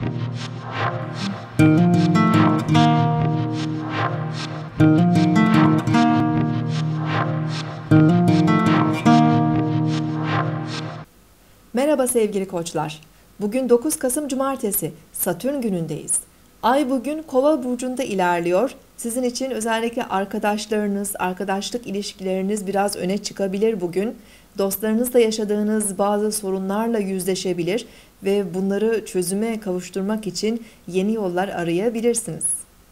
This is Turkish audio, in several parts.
Merhaba sevgili koçlar. Bugün 9 Kasım Cumartesi, Satürn günündeyiz. Ay bugün Kova burcunda ilerliyor. Sizin için özellikle arkadaşlarınız, arkadaşlık ilişkileriniz biraz öne çıkabilir bugün. Dostlarınızla yaşadığınız bazı sorunlarla yüzleşebilir ve bunları çözüme kavuşturmak için yeni yollar arayabilirsiniz.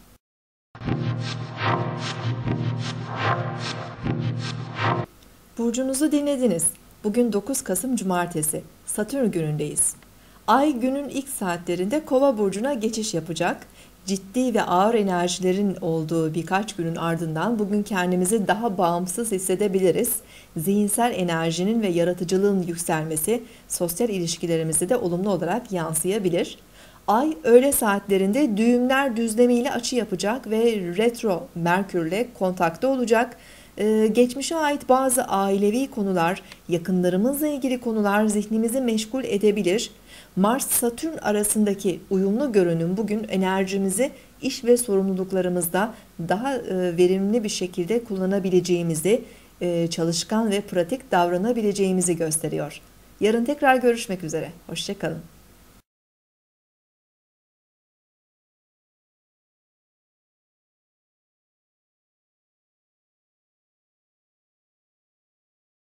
Burcunuzu dinlediniz. Bugün 9 Kasım Cumartesi, Satürn günündeyiz. Ay günün ilk saatlerinde Kova burcuna geçiş yapacak. Ciddi ve ağır enerjilerin olduğu birkaç günün ardından bugün kendimizi daha bağımsız hissedebiliriz. Zihinsel enerjinin ve yaratıcılığın yükselmesi sosyal ilişkilerimize de olumlu olarak yansıyabilir. Ay öğle saatlerinde düğümler düzlemiyle açı yapacak ve retro Merkürle kontakta olacak. Geçmişe ait bazı ailevi konular, yakınlarımızla ilgili konular zihnimizi meşgul edebilir. Mars-Satürn arasındaki uyumlu görünüm bugün enerjimizi iş ve sorumluluklarımızda daha verimli bir şekilde kullanabileceğimizi, çalışkan ve pratik davranabileceğimizi gösteriyor. Yarın tekrar görüşmek üzere. Hoşça kalın.